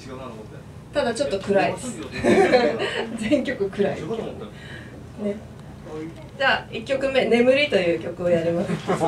ただちょっと暗いです。全曲暗い。ね。じゃあ1曲目「眠り」という曲をやります。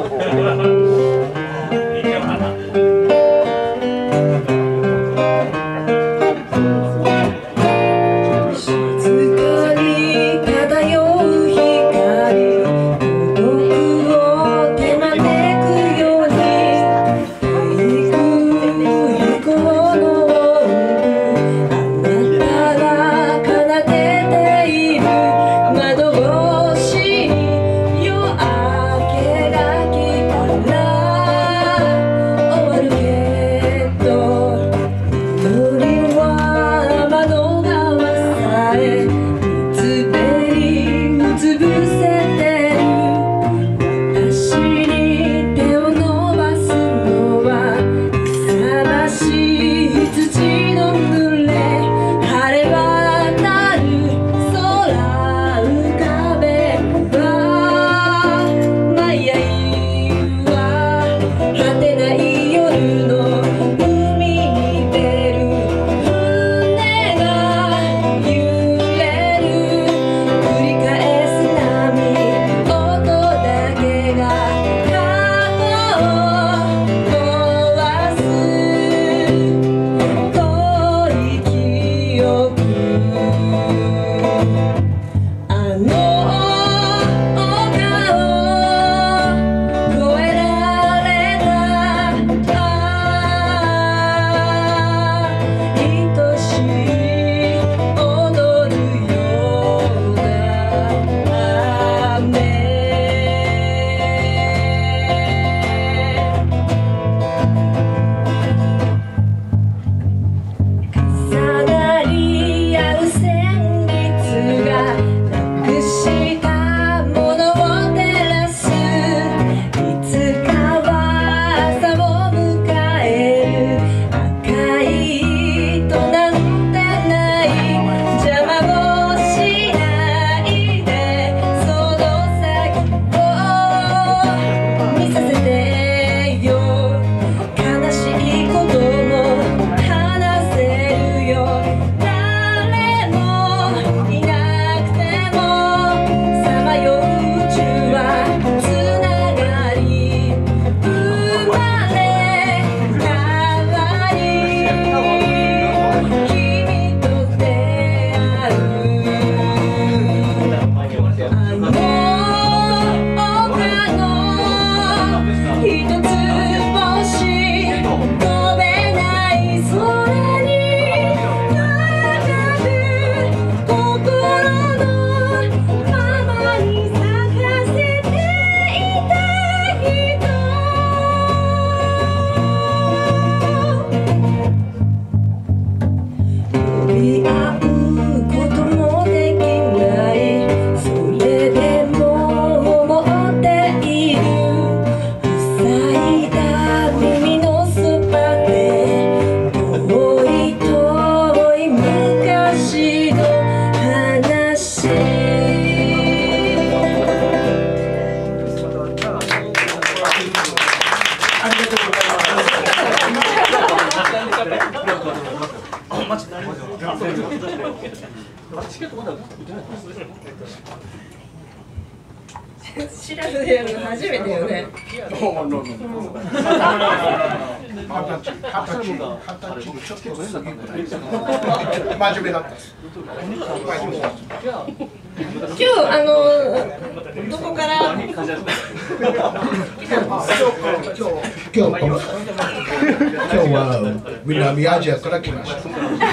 シラフでやるの初めてよね。 20にちょっと過ぎぐらい真面目だったです。 今日どこから？今日は南アジアから来ました。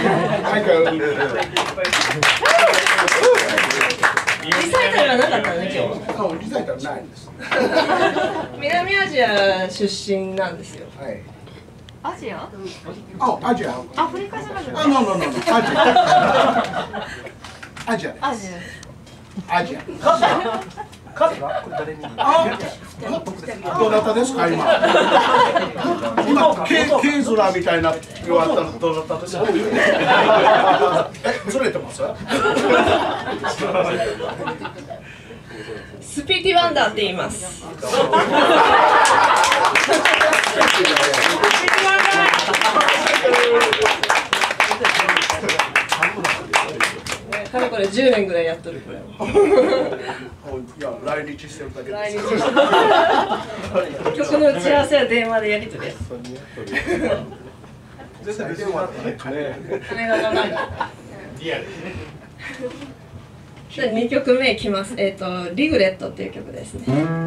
リサイタルはなかったね今日。 リサイタルないです。 南アジア出身なんですよ。 はい。 アジア？ アジア。 アフリカじゃなくて。 No,アジア。アジア。アジア。 数がこれ誰に？ どなたですか今？今ケイズラみたいな言われたのどなたですか？ずれてます？ スピーティワンダーって言います。 これ10年ぐらいやっとるこれ。 いや来日してるだけ来です。 日曲の打ち合わせは電話でやり取りです。 全然電話って金がかかる。じゃあ2曲目いきます。リグレットっていう曲ですね。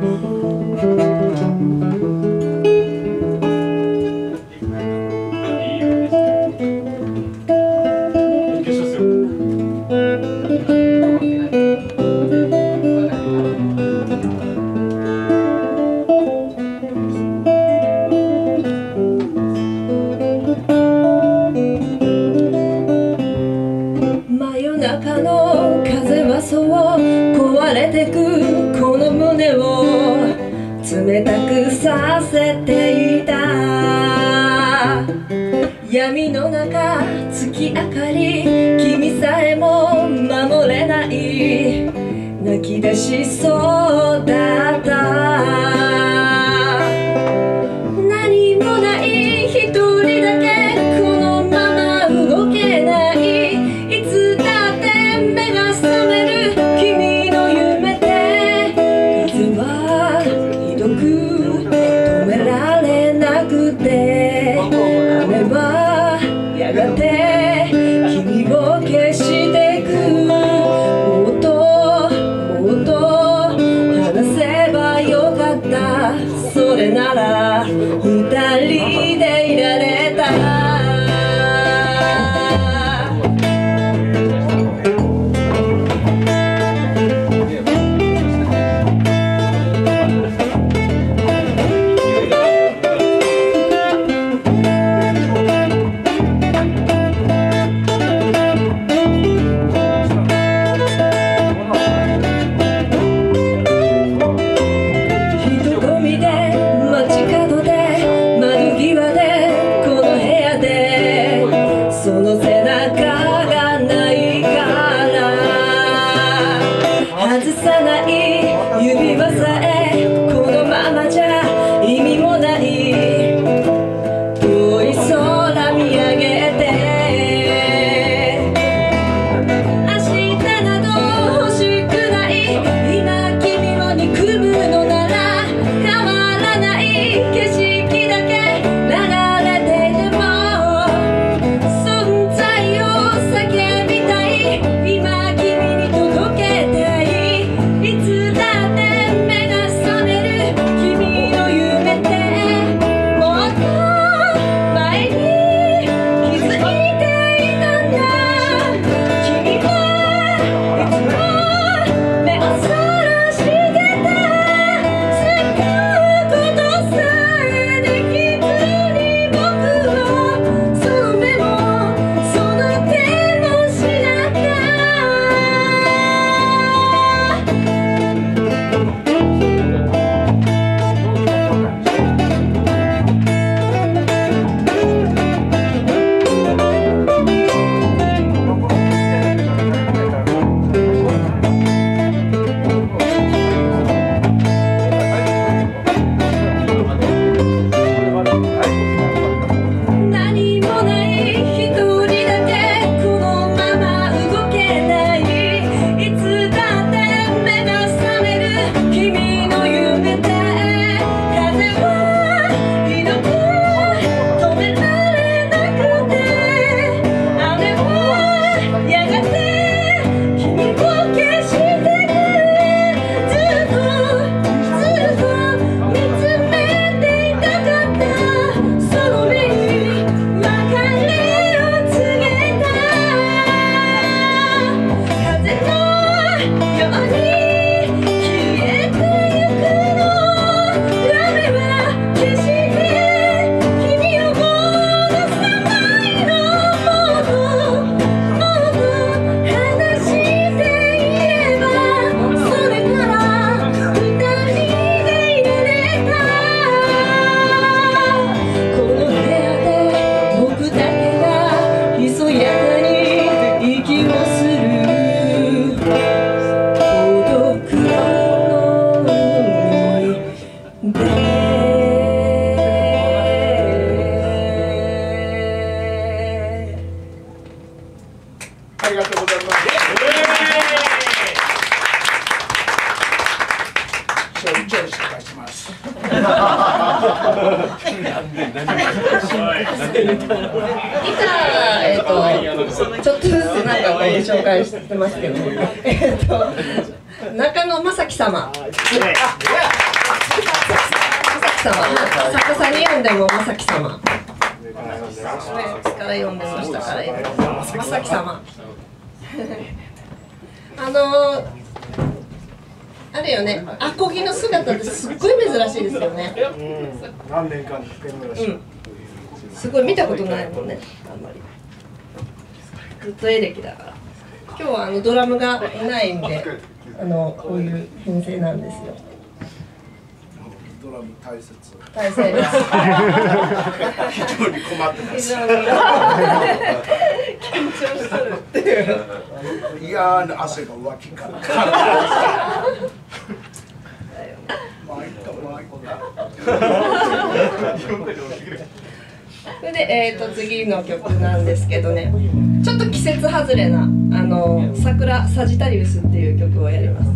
真夜中の風はそう壊れてくこの胸を冷たくさせていた。闇の中月明かり君さえも守れない。泣き出しそうだった。何もない一人だけこのまま動けない。いつだって目が覚める君の夢で。風はひどく止められなくて、雨はやがて君を消してく。もっと話せばよかった。それなら二人でいられた。人混みで街角で窓際でこの部屋でその背中がないから外さない指輪さえこのままじゃ意味もない。遠い空見上げて明日など欲しくない。今君を憎むのなら変わらない景色だけ流れていても存在を避ありがとうございます。ちょいちょい失敗します。 ギター、ちょっとずつなんかこう紹介してますけど、中野正樹様。正樹様、逆さに読んでも正樹様。上から読んでも下から読んでも正樹様。あれよね、アコギの姿ってすっごい珍しいですよね。 何年間かけるらしい。 すごい見たことないもんね、あんまり。ずっとエレキだから。今日はドラムがいないんで、こういう編成なんですよ。 ドラム大切。 大切です。 非常に困ってます。 緊張するっていう。 嫌な汗が脇から。 それで、次の曲なんですけどね、ちょっと季節外れな桜サジタリウスっていう曲をやります。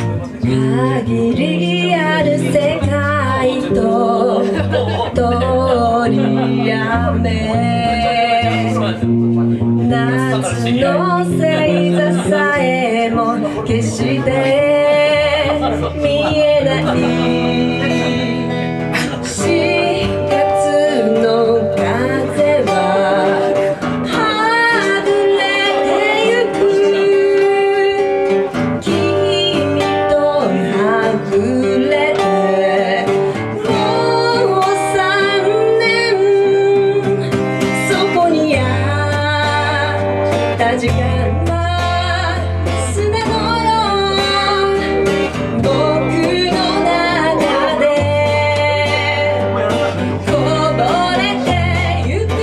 限りある世界と夏の星座さえも決して見えない4月の風ははぐれてゆく君とはぐれてもう3年そこにあった時間は砂のよう僕の中でこぼれてゆく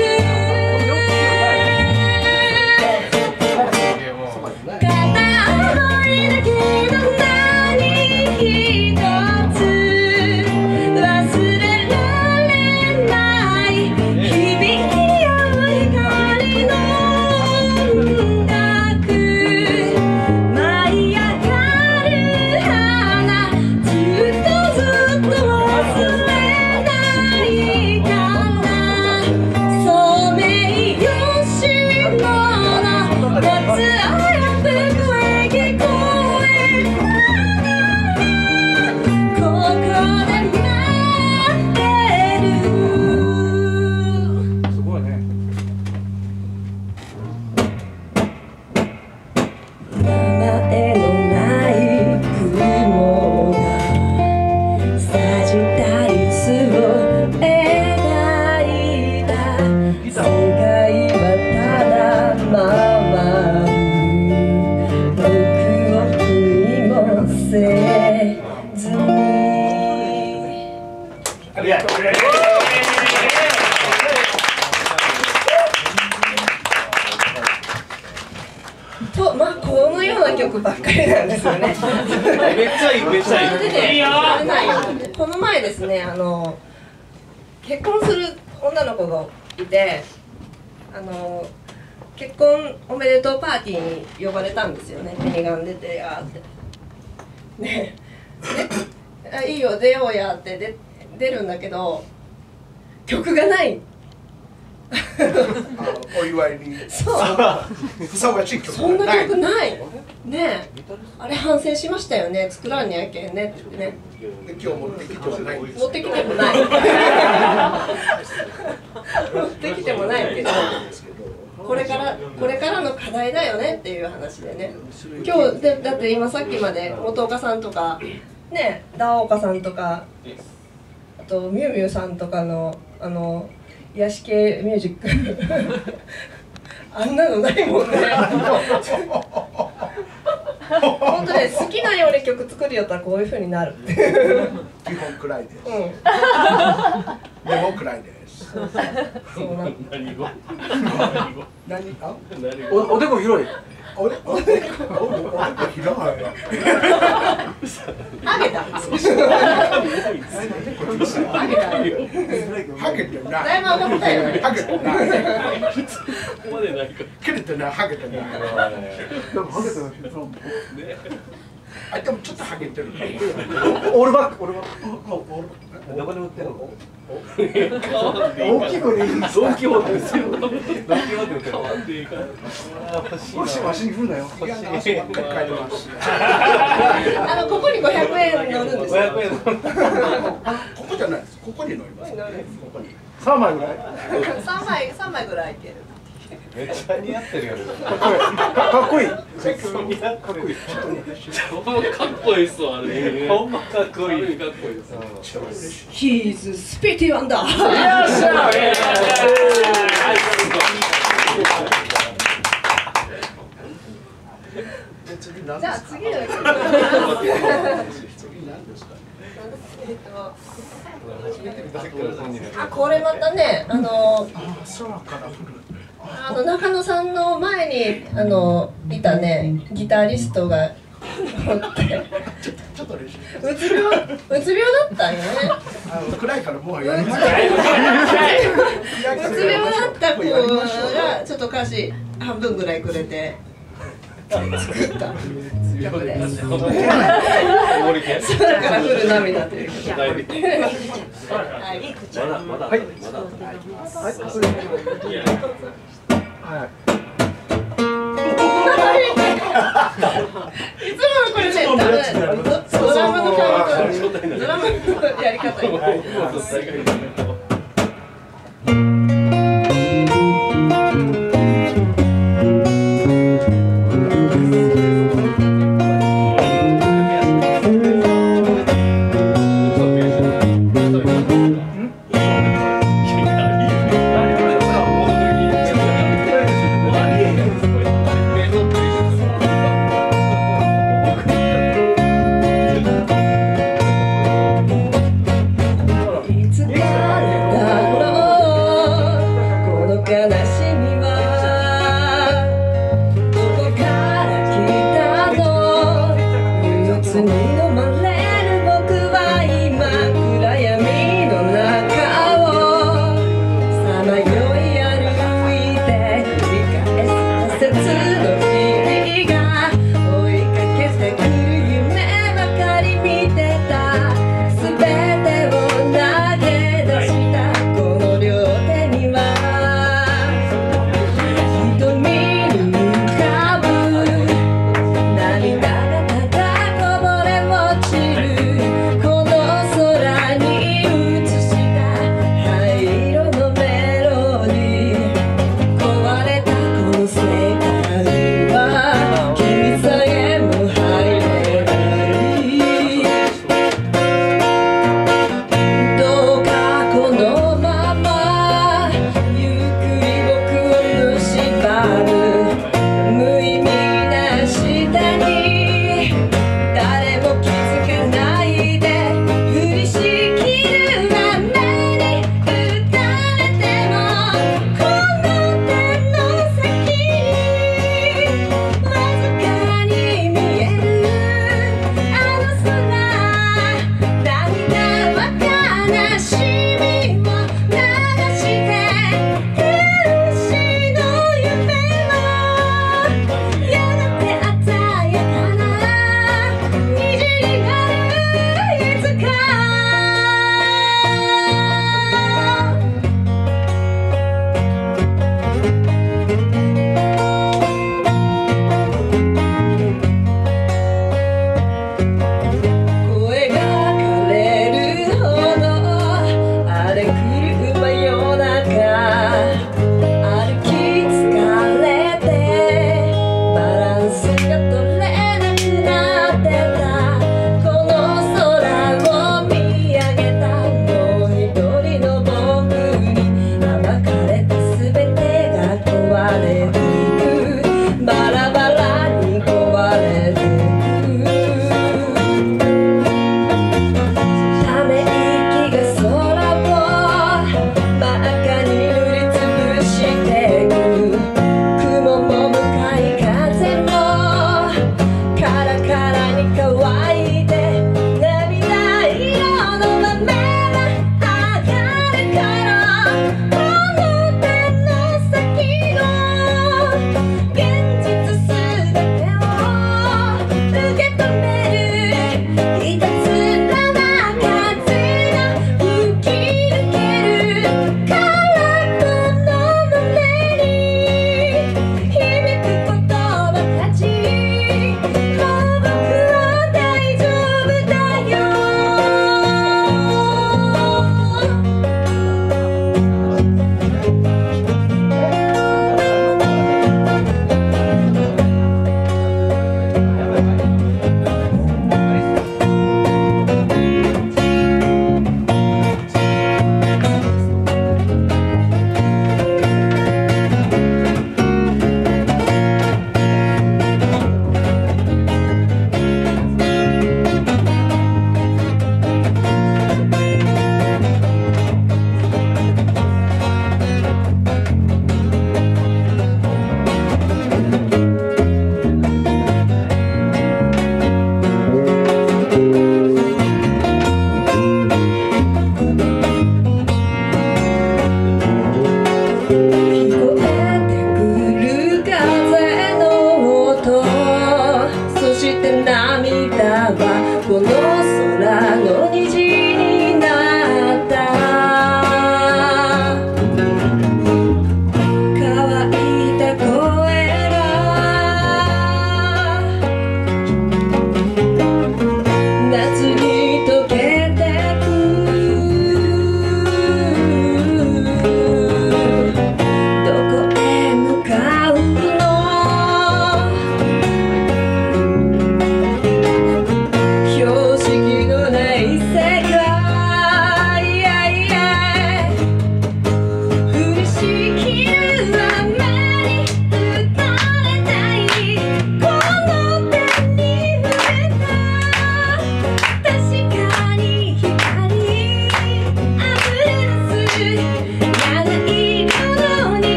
片思いだけど何一つ忘れられない響き合う光の音楽舞い上がる花ずっと忘れないからソメイヨシノの夏早く声聞こえたここで待ってるすごいね。 名前のない雲がサジタリスを描いた世界はただ回る僕を振りもせずにありがとう。 と、まあこのような曲ばっかりなんですよね。 めっちゃいい、めっちゃいい。 でね、あれなんよこの前ですね、結婚する女の子がいて、結婚おめでとうパーティーに呼ばれたんですよね。ミニガン出てやーって。ね、あいいよ出ようやって出るんだけど曲がない。 お祝いにそう。 ふさわしい曲そんながない。 曲ない。ねえ、あれ反省しましたよね。作らんにゃいけんねって言ってね。 で今日持ってきてはないんです。 持ってきてもない。持ってきてもないけど、これからの課題だよねっていう話でね。今日でだって今さっきまで元岡さんとかね、ダオカさんとか、あとミュウミュウさんとかの癒し系ミュージックあんなのないもんね。本当ね、好きなように曲作りよったらこういう風になる。 基本暗いです。 うん。 でも暗いです。 そうなの。 何語？ 何あ？ おでこ広い。 俺広い。 あげた。 ハゲてない。 だいぶ上がったよね。 ハゲてない。 ここまでないか。 切れてない。ハゲてない。 でもハゲてない。 あでもちょっとハゲてる。 オールバック、オールバック。どこで売ってんの？大きくね。 ドンキホーテですよ。ドンキホーテ売ってる。買わんでいいから。 もしわしに振るなよ。 いや、あそこばっかり書いてます。 ここに500円乗るんですよ。 500円。 ここじゃないです。ここに乗ります。ここに。 3枚ぐらい。 3枚ぐらいいける。 めっちゃ似合ってるよね。 かっこいい。 かっこいい。ほんまかっこいいっすわあれ。ほんまかっこいい。かっこいいです。 He's Spitty Wonder。じゃあ次の曲。 次何ですか。 これまたね、 空から降る。 中野さんの前にいたねギタリストがおってちょっと練習。 うつ病だったんよね。 暗いからもううつやりま病だった子がちょっと歌詞半分ぐらいくれて曲です。 森県空から降る涙という曲。 だいぶまだはいまだはいいつものこれね、多分ドラムの感じ、ドラムのやり方。いつだって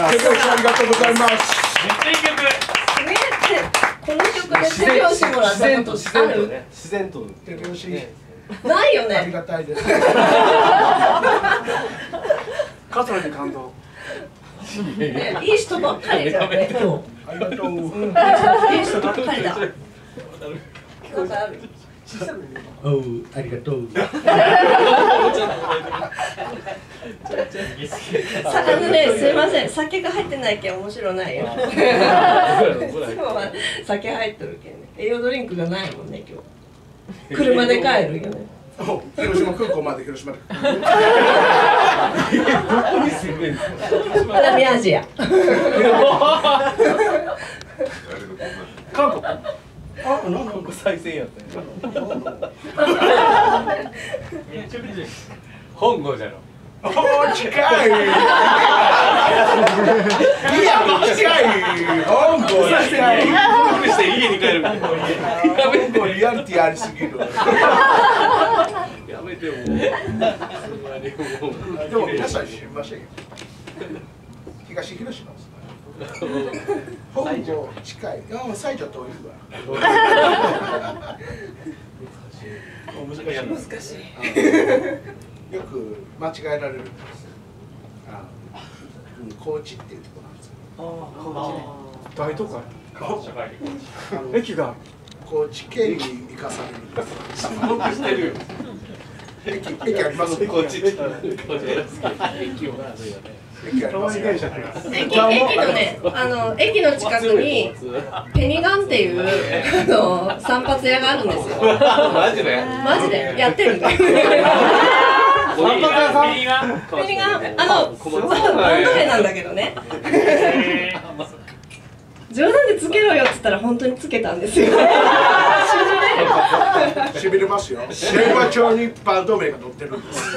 手拍子ありがとうございます。 この曲で手拍子もらったことある？ 自然と手拍子ないよありね。 がたいです。 桂に感動。 ねいい人ばっかりじゃんね。今日。 ありがとう。 いい人ばっかりだ。なんかある？ おう、ありがとう。 すいません、酒が入ってないけん面白ないよ。いつもは酒入っとるけんね。栄養ドリンクがないもんね、今日。車で帰るよね。 広島空港まで広島で。 南アジア。 韓国。あ、なんか再生やったよ。 本郷じゃろ。 おー、近い。いや、近い。香港近い。 して家に帰る。 香港リアリティありすぎる。 やめても。 でも皆さん知りませんよ。東広島です。香港近い。あ、西条遠いわ。難しい。よく間違えられるんです。高知っていうところなんですけど。 大都会。駅が高知県に行かされるんです。 してるよ。 駅あります。 こっち。駅を。 駅あります。 駅のね、駅の近くにペニガンっていう散髪屋があるんですよ。 マジで？ マジでやってるんだよ。 散髪屋さん？ ペニガンバンド名なんだけどね。冗談でつけろよっつったら本当につけたんですよ。 しびれますよ。電話帳にバンド名が載ってるんです。 こ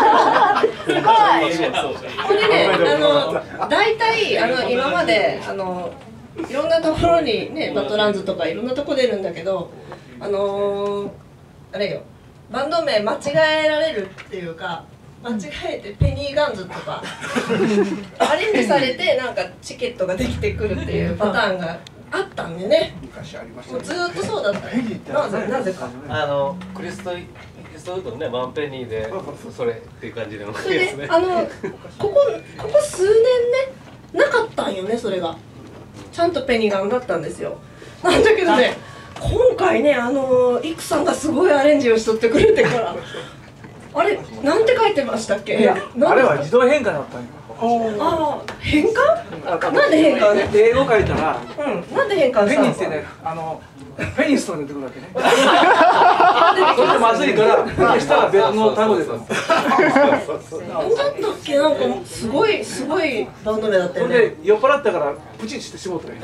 れね、大体今までいろんなところにね、バトランズとかいろんなとこ出るんだけど、あれよ、バンド名間違えられるっていうか、間違えてペニーガンズとかアレンジされてなんかチケットができてくるっていうパターンがあったんでね。 昔ありましたね。 もうずーっとそうだった。なぜか。 クリストウッドね、ワンペニーでそれっていう感じでのやつそれでね。 ここ数年ねなかったんよね、それがちゃんとペニガンだったんですよ。なんだけどね、今回ねイクさんがすごいアレンジをしとってくれてから、あれなんて書いてましたっけ？ あれは自動変換だったんよ。 ああ、変換？なんで変換？ 英語書いたら、 なんで変換したの？ ペニってね、ペニストに出てくるわけね。それでまずいから消したら別の単語です。 なんだったっけ？なんかすごいバンド名だったよね。 それで酔っ払ったからプチッしてしもうたね。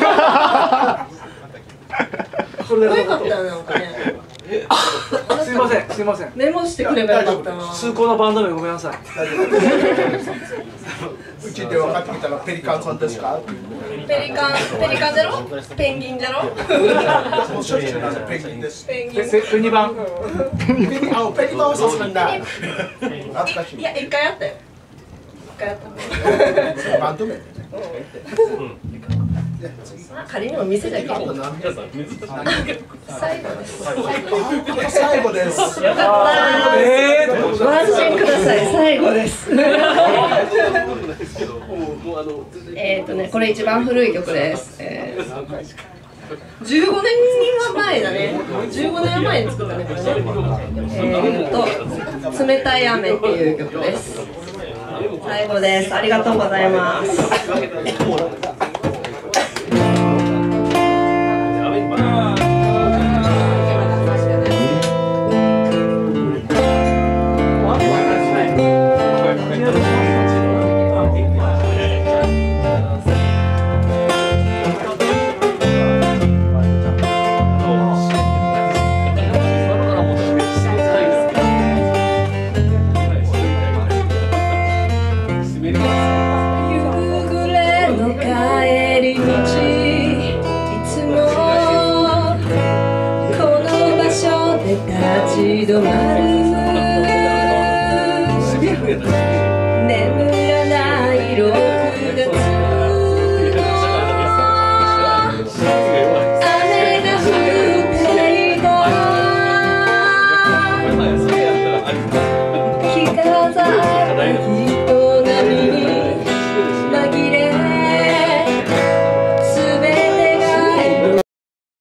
それ可愛でかったよね、なんかね。 すいません。 メモしてくればよかったな。 通行のバンド名ごめんなさい。 うちで分かってきたらペリカンさんですか？ ペリカンじゃろ？ペンギンじゃろ？ もうしょっちゅうなんでペンギンです。 ペンギン。 ペニバン。 ペリバンはさすがにない。懐かしい。 いや、一回あったよ。一回あった。 バンド名。 仮にも店だけど。最後です。 最後です。 よかった。ご安心ください。最後です。これ一番古い曲です。15年前だね。15年前に作ったね、これね。冷たい雨っていう曲です。最後です。ありがとうございます。立ち止まる